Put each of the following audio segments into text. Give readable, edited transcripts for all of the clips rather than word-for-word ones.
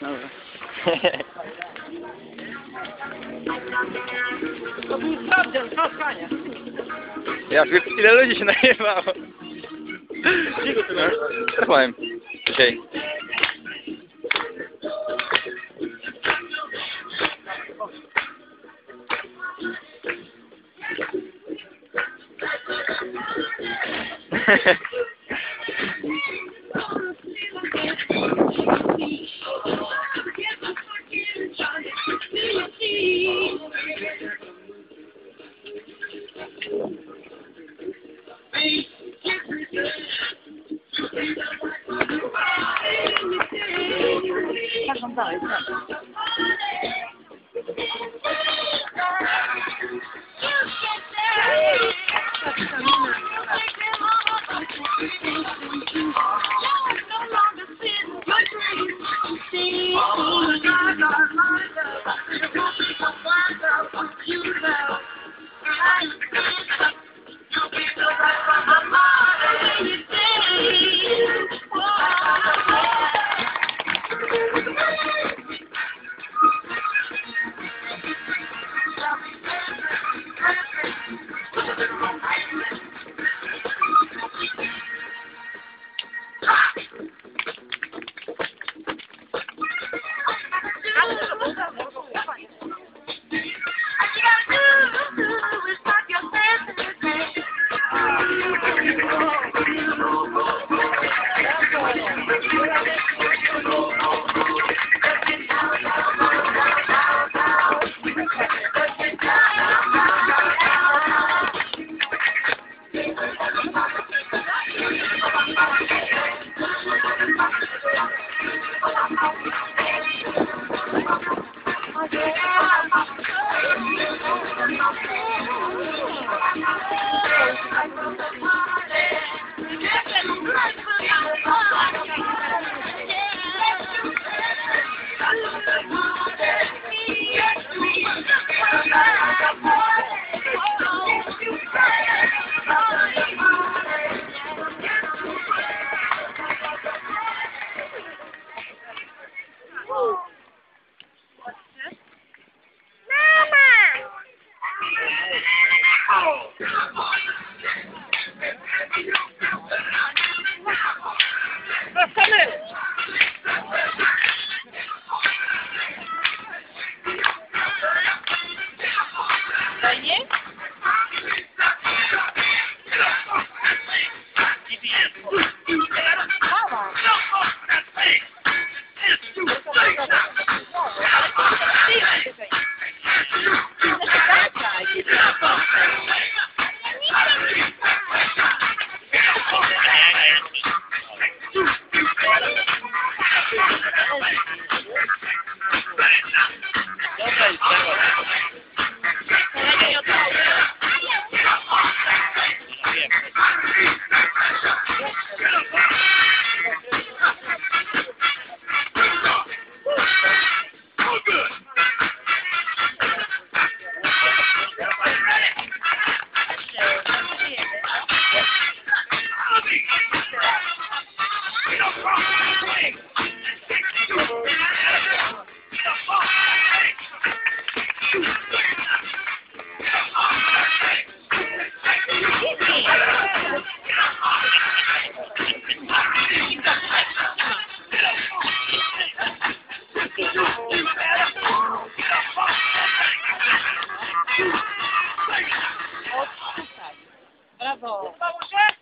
Dobra. To był sprawdzian, trzaskania. Ja wiem, ile ludzi się najebało. Czego ty masz? Trwałem. Dzisiaj. Tak mam dalej, tak. Brawo! Podobało się?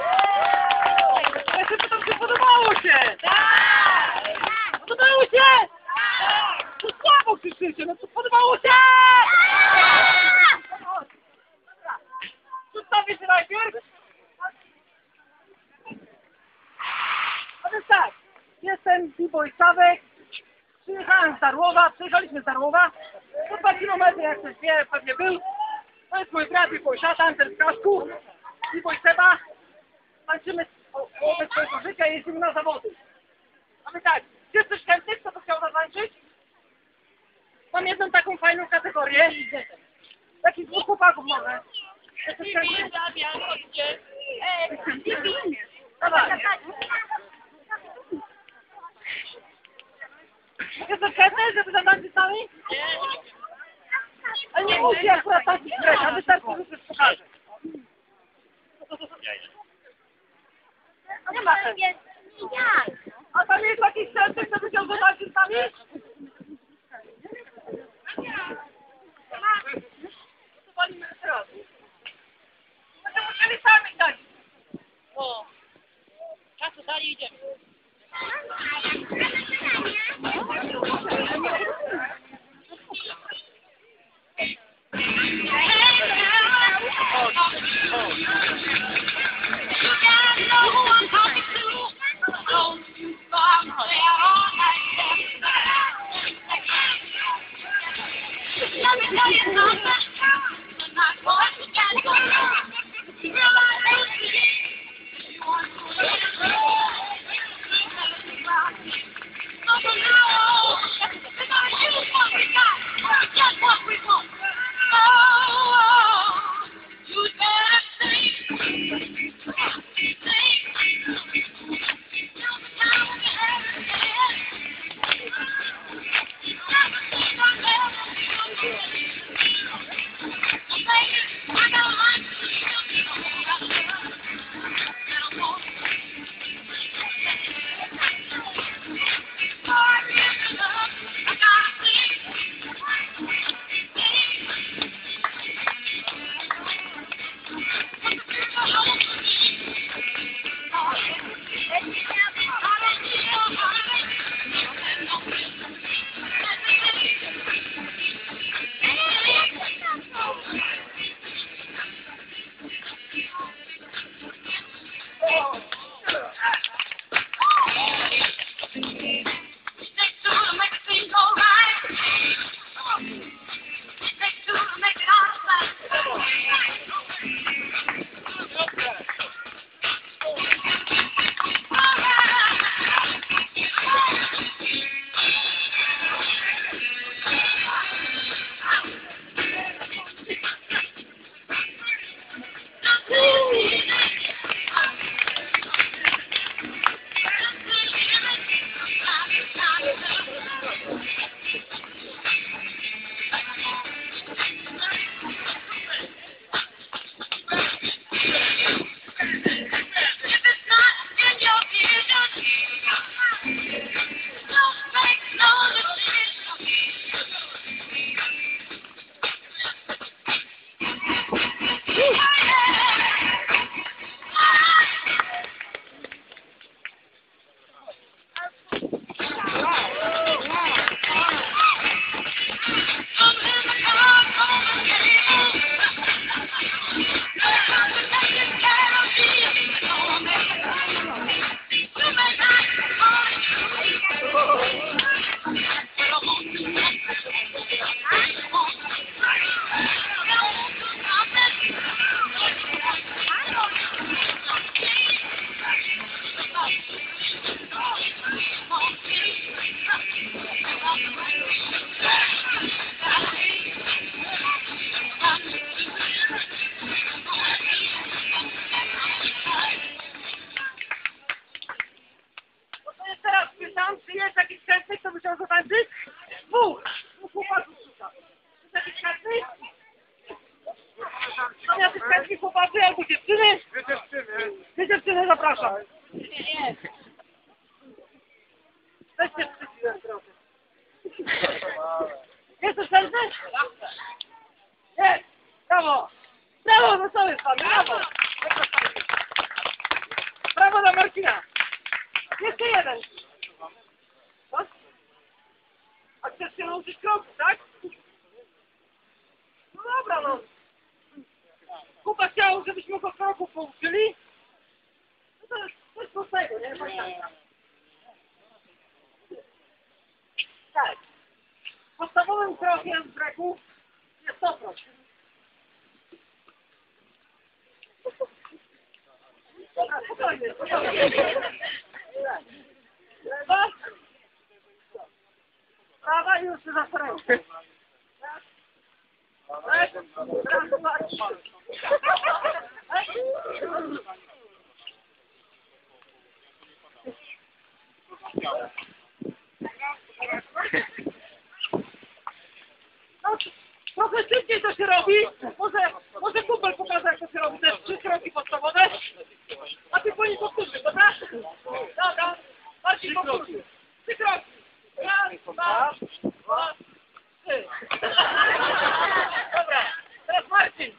Brawo! Ja się pytam, czy podobało się? Tak! Podobało się? Tak! To słabo krzyczycie, no to podobało się? Tak! Przedstawię się najpierw. A więc tak, jestem B-Boy Sawek. Przyjechaliśmy z Darłowa. To 2 km, jak ktoś wie, pewnie był. To jest mój brat B-Boy Szatan, ten w kasku. B-Boy Seba. Tańczymy o połowę swojego życia i jeździmy na zawody. Mamy tak, jest coś chętny, kto by chciał zatańczyć? Mam jedną taką fajną kategorię. Takich 2 chłopaków może. Jesteś chętny? Dawaj. Jesteś chętny, żeby zatańczyć z nami? Ale nie musi akurat tańczyć a wystarczy, że coś pokaże. Nie ma chętny. A tam jest jakiś chętny, kto by chciał zatańczyć z nami? To walimy teraz. Będziemy musieli sami dać. O, czasu dalej idziemy. Czy jest jakiś chętny, kto by chciał zatańczyć? Dwóch chłopaków szukam. Jest jakiś chętny? Są jacyś chętni chłopacy albo dziewczyny? Wy dziewczyny, zapraszam. Weźcie przyciłem trochę. Jesteś chętny? Jest! Brawo! Brawo, no co jest pan? Brawo! Brawo dla Marcina! Jeszcze jeden! Co? A chcesz się nauczyć kroku, tak? No dobra, no. Kuba chciał, żebyśmy go kroków pouczyli. No to jest coś prostego, nie? Tak. Podstawowym krokiem w breku jest stopność. Dobra, spokojnie, spokojnie. Lewa. Prawa i już się zastręł. Raz, dwa, trzy. No, trochę szybciej to się robi. Może kumpel pokaże, jak to się robi. Te 3 kroki podstawowe. A ty po nich powtórzysz, dobra? Dobra. Marcin powtórzy. 3 kroki. Raz, dwa, 3. Dobra. Teraz Marcin.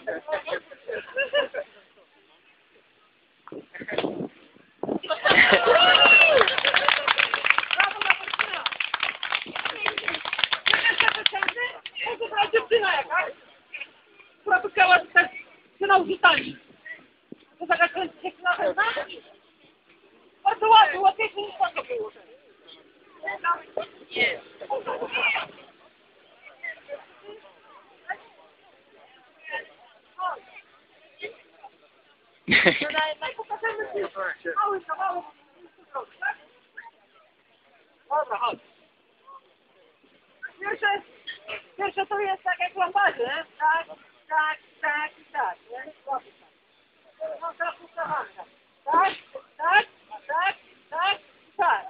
Brawo dla Marcina. Może była dziewczyna jakaś, która by chciała też się nauczyć tańczyć. To taka dziewczyna chętna? Bardzo łatwo, łatwiejsze niż to było. Nie. Pokażemy ci mały kawałek. Dobra, chodź. Pierwsze to jest tak jak w lamparze, nie? Tak, tak, tak i tak, nie? No teraz ustawamy. Tak, tak, tak, tak, tak.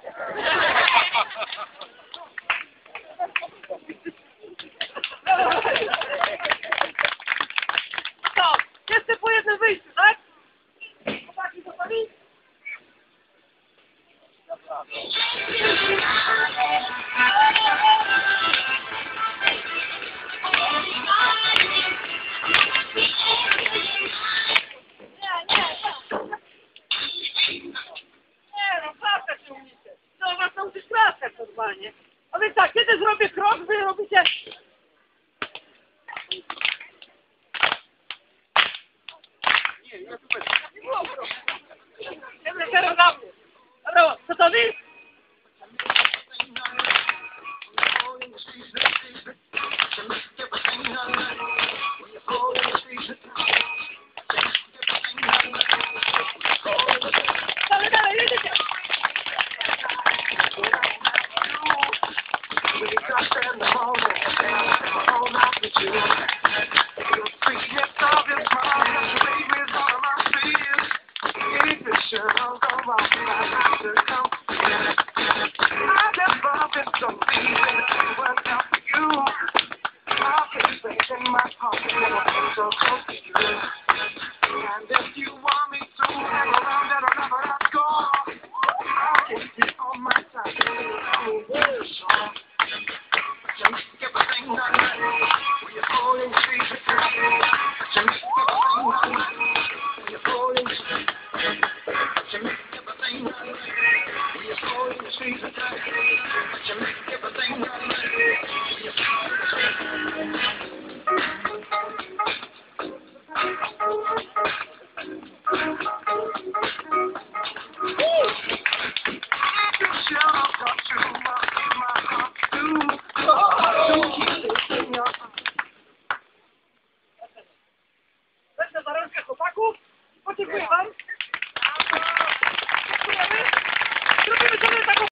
Co? Jeszcze po jednym wyjściu, tak? Chłopaki gotowi? Dobra. Normalnie. A więc tak, kiedy zrobię krok, wy robicie... Nie, ja tu będę. Nie było kroku. Ja będę teraz na mnie. Dobra, gotowi? Dalej, dalej, jedziecie. In the moment, hold out with you. Your sweetness of your smile, leave me on my feet. If it should all go wrong, I have to come. I just love it so deep, and it worked out for you. I'll keep space in my heart, and I'll be so close to you. And if you want me to hang around, then I'll never let go. I'll keep you on my side, and you'll be sure. You make everything done right when you're holding the street. You make everything done right when you're holding the street. You make everything done right when you're holding the street. You make everything done right when you're holding the street. You shall not come to my heart too. Będę za rękę chłopaków. Podziękuję wam.